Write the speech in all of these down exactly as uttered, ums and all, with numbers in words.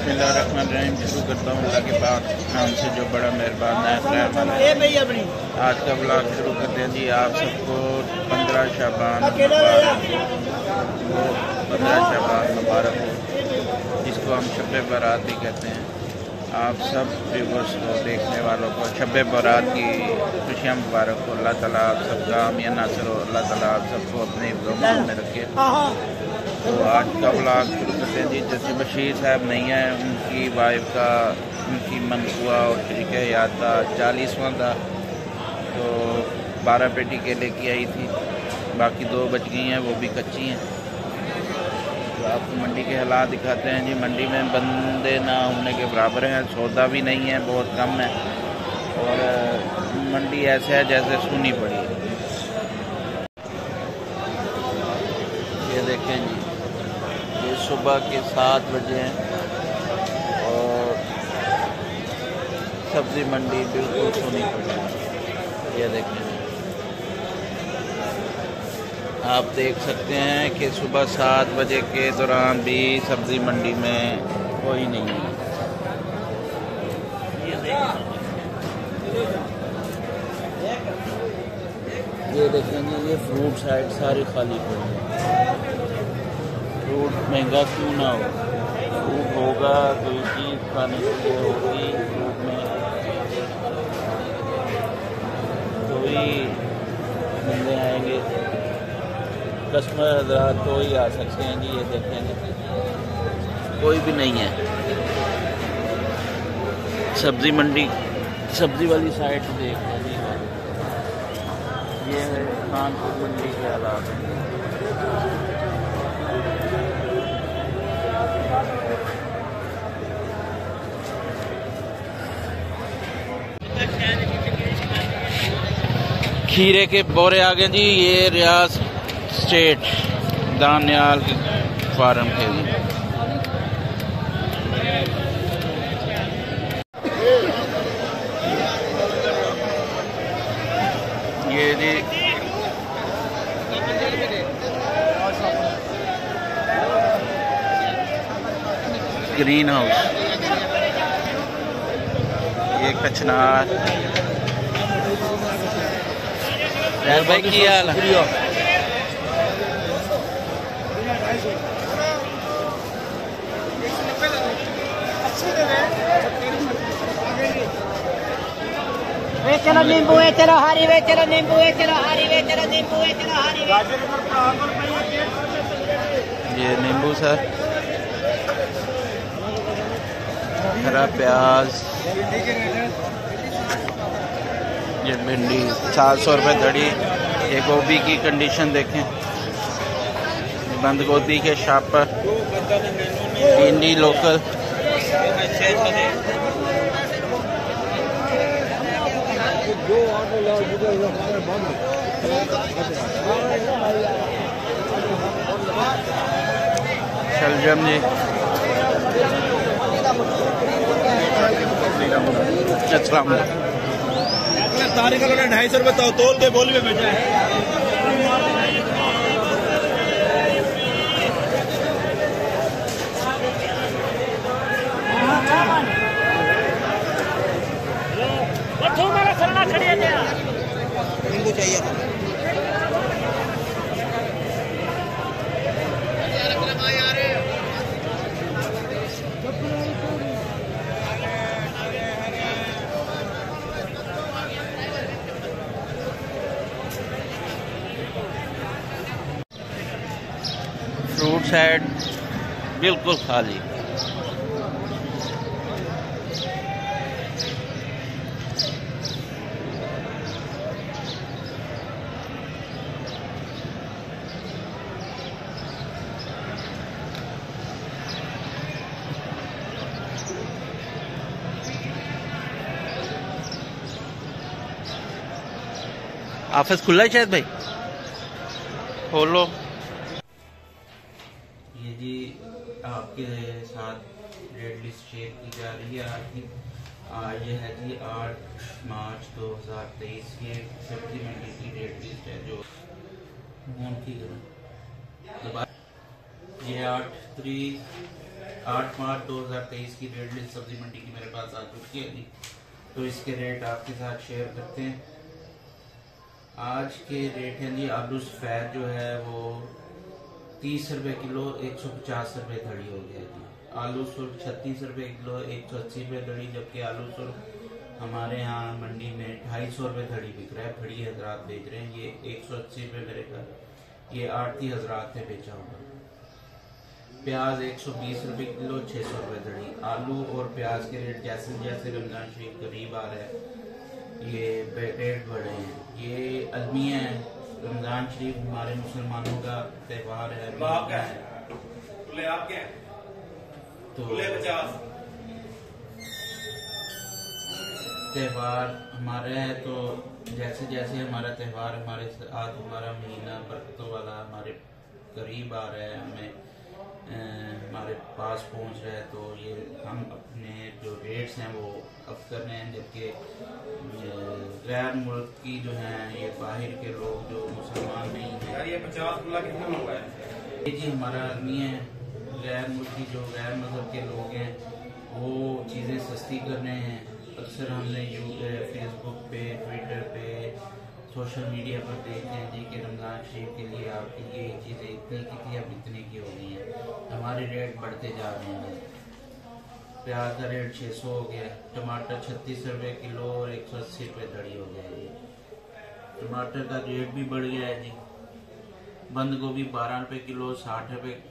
बिस्मिल्लाहिर्रहमानिर्रहीम। शुरू करता हूँ अल्लाह के पाक नाम से जो बड़ा मेहरबान है। आज का ब्लॉग शुरू करते हैं जी। आप सबको पंद्रह शाबान पंद्रह शाबान मुबारक हो, जिसको हम शब बारात भी कहते हैं। आप सब व्यूवर्स को, देखने वालों को शब बारात की खुशियाँ मुबारक हो। अल्लाह ताला आप सबका आमिया नासिर हो। अल्लाह ताला आप सबको अपने इब्राहिम में रखे। तो आज का ब्लॉग शुरू करते हैं जी। जैसे बशीर साहब नहीं है, उनकी वाइफ का उनकी मनकुआ और शरीक याद का चालीसवां था, तो बारह पेटी केले की आई थी, बाकी दो बच गई हैं, वो भी कच्ची हैं। तो आपको मंडी के हालात दिखाते हैं जी। मंडी में बंदे ना होने के बराबर हैं, सौदा भी नहीं है, बहुत कम है, और मंडी ऐसे है जैसे सूनी पड़ी है। ये देखें जी, ये सुबह के सात बजे हैं और सब्ज़ी मंडी बिल्कुल सूनी पड़ी है। ये देखें, आप देख सकते हैं कि सुबह सात बजे के दौरान भी सब्ज़ी मंडी में कोई नहीं है। ये देखेंगे, ये फ्रूट साइड सारी खाली पड़ी है। फ्रूट महंगा क्यों ना हो, फ्रूट होगा कोई चीज़ खाने के लिए होगी, फ्रूट में तो ही बंदे आएंगे, कस्टमर हज़रात तो ही आ सकते हैं जी। ये देखेंगे, कोई भी नहीं है। सब्ज़ी मंडी, सब्ज़ी वाली साइड देख रहे हैं जी। ये है कानपुर मंडी के हालात हैं। खीरे के बोरे आ गए जी। ये रियाज स्टेट दानियाल के फार्म के जी। ये जी ग्रीन हाउस, ये कचनार। यार भाई की हाल है? वे चलो नींबू है, चलो हरी वे, चलो नींबू है, चलो हरी वे, चलो नींबू है, चलो हरी वे। ये नींबू सर, हरा प्याज, ये भिंडी सात सौ रुपये धड़ी। ये गोभी की कंडीशन देखें, बंद गोभी के शापर, भिंडी लोकल। शलजम जी, अस्सलाम तारीख का ढाई सौ रुपये तो तोल के बोली में बेचा है। नींबू चाहिए था। फ्रूट साइड बिल्कुल खाली। ऑफिस खुला है शायद भाई, खोलो। ये जी आपके साथ रेड लिस्ट शेयर की जा रही है आज की। आज ये है जी आठ मार्च दो हज़ार तेईस। ये सब्जी मंडी की रेड लिस्ट है जो की ये आठ तारीख आठ पाँच दो हजार तेईस की रेट लिस्ट सब्जी मंडी की मेरे पास आ चुकी है जी। तो इसके रेट आपके साथ शेयर करते हैं। आज के रेट हैं जी, आलू सफेद जो है वो तीस रुपए किलो एक सौ पचास रुपए धड़ी हो गया जी। आलू सुर्ख छत्तीस रुपए किलो एक सौ अस्सी रुपए धड़ी, जबकि आलू सुर्ख हमारे यहाँ मंडी में ढाई सौ रुपए धड़ी बिक रहा है। फड़ी हजरात बेच रहे हैं, ये एक सौ अस्सी रुपए मेरे घर ये आड़ती हजरात ने बेचा होगा। प्याज एक सौ बीस रुपए किलो छह सौ रुपए धड़ी। आलू और प्याज के रेट जैसे जैसे रमजान शरीफ करीब आ रहा है ये रेट बढ़े हैं। ये अलमिया है, रमजान शरीफ हमारे मुसलमानों का त्योहार है। तो त्योहार हमारे है, तो जैसे जैसे हमारा त्योहार हमारे आज हमारा महीना बरकतों वाला हमारे करीब आ रहा है, हमें हमारे पास पहुंच रहा है, तो ये हम अपने जो रेट्स हैं वो अप कर रहे हैं। जबकि गैर मुल्क की जो हैं ये बाहर के लोग जो मुसलमान नहीं है, ये पचास गुला कितना हुआ है ये जी हमारा आदमी है। गैर मुल्की जो गैर मजहब के लोग हैं वो चीज़ें सस्ती कर रहे हैं। अक्सर हमने फेसबुक पे ट्विटर पे सोशल मीडिया पर देखते हैं जी कि रमज़ान शरीफ के लिए आपकी ये चीज़ें इतनी की थी अब इतने की हो गई हैं। हमारे रेट बढ़ते जा रहे हैं। प्याज का रेट छः सौ हो गया, टमाटर छत्तीस रुपये किलो और एक सौ अस्सी रुपये धड़ी हो गया जी। टमाटर का रेट भी बढ़ गया है जी। बंद गोभी बारह रुपये किलो साठ रुपये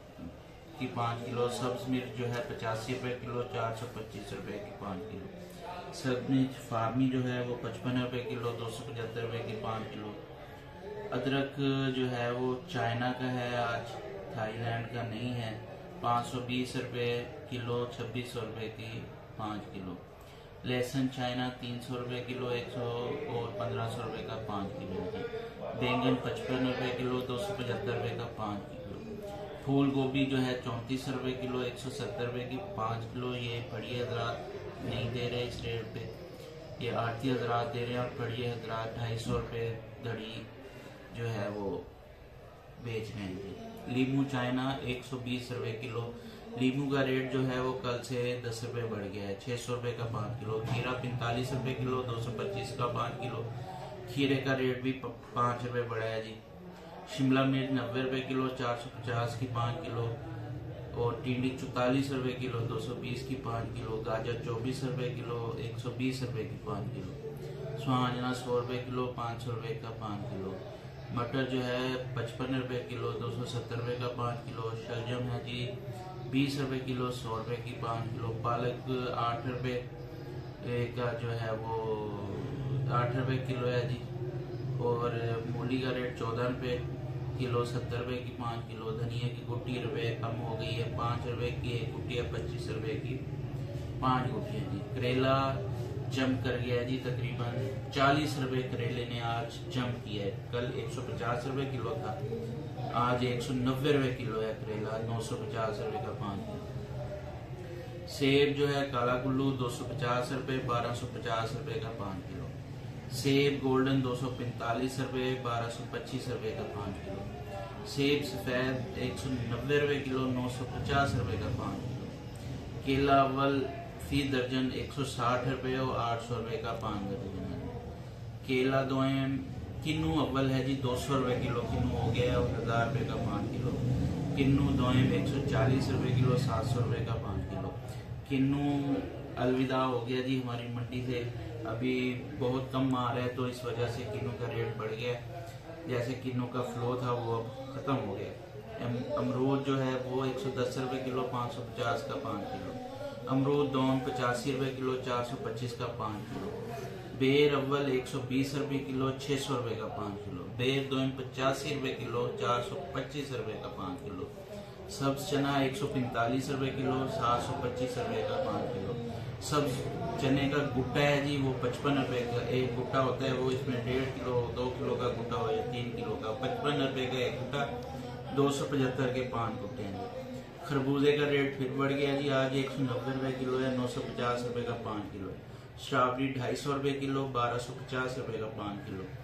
की पाँच किलो। सब्ज मिर्च जो है पचासी रुपये किलो चार सौ पच्चीस रुपये की पाँच किलो। सब मिर्च फार्मी जो है वो पचपन रुपये किलो दो सौ पचहत्तर रुपये की पाँच किलो। अदरक जो है वो चाइना का है, आज थाईलैंड का नहीं है। पाँच सौ बीस रुपये किलो छब्बीस सौ रुपये की पाँच किलो। लहसुन चाइना तीन सौ रुपये किलो एक सौ और पंद्रह सौ रुपये का पाँच किलो जी। बैंगन पचपन रुपये किलो दो सौ पचहत्तर रुपये का पाँच किलो। फूल गोभी जो है चौंतीस रुपये किलो एक सौ सत्तर रुपये की पाँच किलो। ये बड़ी हजरात नहीं दे रहे इस रेट पे, ये आरती हजरात दे रहे हैं और बड़ी हजरात ढाई सौ रुपये धड़ी जो है वो बेच रहे हैं। लीमू चाइना एक सौ बीस रुपये किलो। लीमू का रेट जो है वो कल से दस रुपये बढ़ गया है, छः सौ रुपये का पाँच किलो। खीरा पैंतालीस रुपये किलो दो सौ पच्चीस का पाँच किलो। खीरे का रेट भी पाँच रुपये बढ़ा है जी। शिमला मिर्च नब्बे रुपये किलो चार सौ पचास की पाँच किलो और टिंडी चौतालीस रुपये किलो दो सौ बीस की पाँच किलो। गाजर चौबीस रुपये किलो एक सौ बीस रुपये की पाँच किलो। सुहाजना सौ रुपये किलो पाँच सौ रुपये का पाँच किलो। मटर जो है पचपन रुपये किलो दो सौ सत्तर रुपये का पाँच किलो। शलजम है जी बीस रुपये किलो सौ रुपये की पाँच किलो। पालक आठ रुपये का जो है वो आठ रुपये किलो है जी। और मूली का रेट चौदह रुपये किलो सत्तर रुपये की पाँच किलो। धनिया की गुट्टी रुपये कम हो गई है, पाँच रुपये की एक गुट्टी है पच्चीस रुपये की पाँच गुट्टियाँ जी। करेला जम कर गया जी, तकरीबन चालीस रुपये करेले ने आज जम किया है। कल एक सौ पचास रुपये किलो था, आज एक सौ नब्बे रुपये किलो है करेला, नौ सौ पचास रुपये का पाँच किलो। सेब जो है काला कुल्लू दो सौ पचास रुपये बारह सौ पचास रुपये का पाँच किलो। सेब गोल्डन दो सौ पैंतालीस रुपये बारह सौ पच्चीस रुपये का पाँच किलो। सेब सफेद एक सौ नब्बे रुपये किलो नौ सौ पचास रुपये का पाँच किलो। केला अव्वल फी दर्जन एक सौ साठ रुपये और आठ सौ रुपये का पाँच दर्जन है। केला दोयम किन्नू अव्वल है जी दो सौ रुपये किलो किन्नू हो गया और हजार रुपये का पाँच किलो। किन्नू दोयम एक सौ चालीस रुपये किलो सात सौ रुपये का पाँच किलो। किन्नू अलविदा हो गया जी हमारी मंडी से, अभी बहुत कम आ रहा है तो इस वजह से किन्नू का रेट बढ़ गया। जैसे किन्नू का फ्लो था वो अब खत्म हो गया। अमरूद जो है वो एक सौ दस रुपये किलो पाँच सौ पचास का पाँच किलो। अमरूद दोन पचासी रुपये किलो चार सौ पच्चीस का पाँच किलो। बेर अव्वल एक सौ बीस रुपये किलो छः सौ रुपये का पाँच किलो। बेर दोन पचासी रुपये किलो चार सौ पच्चीस रुपये का पाँच किलो। सब्ज चना एक सौ पैंतालीस रुपये किलो सात सौ पच्चीस रुपये का पाँच किलो। सब्ज चने का गुट्टा है जी वो पचपन रुपये का एक गुट्टा होता है, वो इसमें डेढ़ किलो दो किलो का गुट्टा हो या तीन किलो का पचपन रुपये का एक गुट्टा दो सौ पचहत्तर के पाँच गुट्टे हैं। खरबूजे का रेट फिर बढ़ गया जी, आज एक सौ नब्बे रुपये किलो है नौ सौ पचास रुपये का पाँच किलो। स्ट्रॉबेरी ढाई सौ रुपये किलो बारह सौ पचास रुपये का पाँच किलो।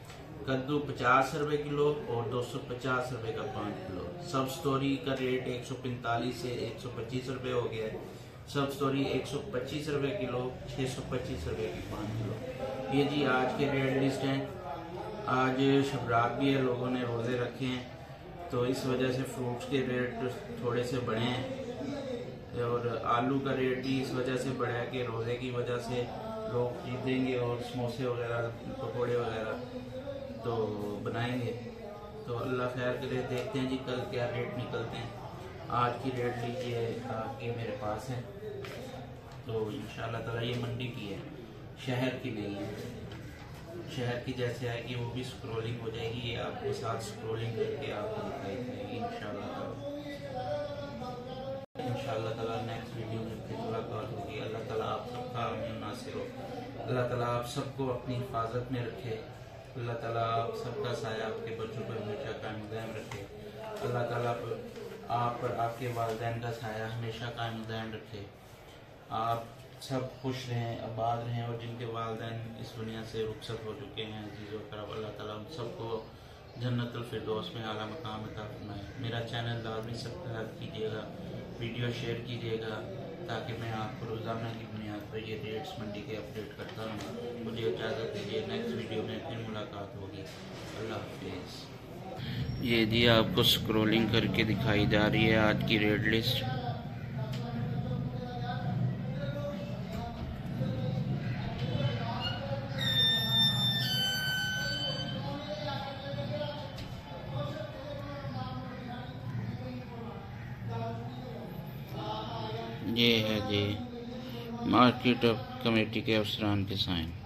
कद्दू पचास रुपए किलो और दो सौ पचास रुपए का पाँच किलो। सब स्टोरी का रेट एक सौ पैंतालीस से एक सौ पच्चीस रुपए हो गया है। सब स्टोरी एक सौ पच्चीस रुपए किलो, छः सौ पच्चीस रुपए की पाँच किलो। ये जी आज के रेट लिस्ट हैं। आज शबरात भी है, लोगों ने रोज़े रखे हैं तो इस वजह से फ्रूट्स के रेट थोड़े से बढ़े हैं और आलू का रेट भी इस वजह से बढ़ा है कि रोज़े की वजह से लोग खरीदेंगे और समोसे वगैरह, पकौड़े वगैरह तो बनाएंगे। तो अल्लाह खैर करे, देखते हैं जी कल क्या रेट निकलते हैं। आज की रेट लीजिए ये मेरे पास है तो इंशाल्लाह ताला ये मंडी की है, शहर की नहीं है। शहर की जैसे आएगी वो भी स्क्रॉलिंग हो जाएगी, ये आपके साथ स्क्रॉलिंग करके आपको दिखाई देगी इंशाल्लाह ताला। इंशाल्लाह ताला नेक्स्ट वीडियो में फिर मुलाकात होगी। अल्लाह ताला आप सबका आमीन नासिर हो। अल्लाह ताला आप सबको अपनी हिफाजत में रखे। अल्लाह ताला आप सबका साया आपके बच्चों पर हमेशा कायम दायम रखे। अल्लाह ताला आप पर आपके वालिदैन का साया हमेशा कायम दायम रखे। आप सब खुश रहें, आबाद रहें और जिनके वालिदैन इस दुनिया से रुखसत हो चुके हैं अजीज़ व करब, अल्लाह ताला उन सबको जन्नतुल फिरदौस में आला मकाम अता फरमाए। मेरा चैनल लाजमी सब्सक्राइब कीजिएगा, वीडियो शेयर कीजिएगा ताकि मैं आपको रोज़ाना की बुनियाद पर ये रेट्स मंडी के अपडेट करता रहूँ। मुझे इजाज़त दीजिए, नेक्स्ट वीडियो में फिर मुलाकात होगी। अल्लाह हाफिज़। ये जी आपको स्क्रॉलिंग करके दिखाई जा रही है आज की रेट लिस्ट। ये है जी मार्केट कमेटी के अफसरान के साइन।